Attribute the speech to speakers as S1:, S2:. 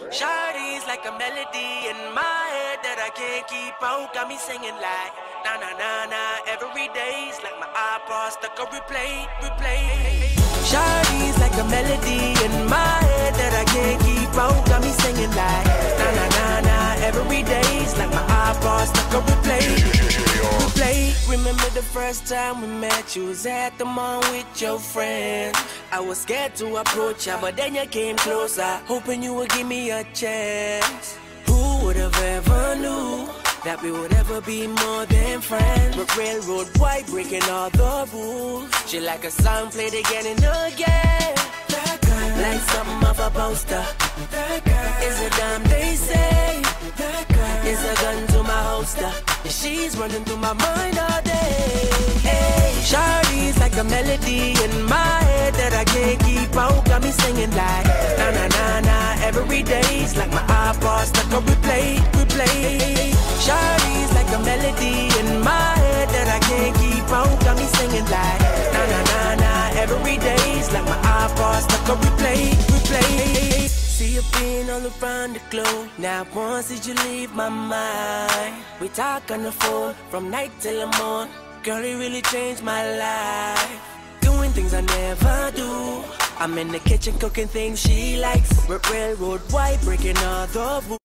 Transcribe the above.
S1: Shawty's like a melody in my head that I can't keep out. Got me singing like na na na na every day's like my iPod stuck on replay. Shawty's like a melody in my head that I can't keep out. Got me singing like na na na na every day's like my iPod stuck on replay. Remember the first time we met, you was at the mall with your friends. I was scared to approach ya, but then you came closer, hoping you would give me a chance. Who would have ever knew that we would ever be more than friends? But railroad white breaking all the rules. She like a song played again and again. That girl, like something off a poster. That girl is a dime they say. That girl is a gun to my holster. And she's running through my mind all day. Hey, Shawty's like a melody in my head that I can't keep out. Got me singing like na na na na every day's like my iPod stuck on replay. Shawty's like a melody in my head that I can't keep out. Got me singing like na na na na every day's like my iPod stuck on replay. See you being all around the globe. Now once did you leave my mind? We talk on the phone from night till the morn. Girl, it really changed my life. Doing things I never do. I'm in the kitchen cooking things she likes. Railroad white breaking all the rules.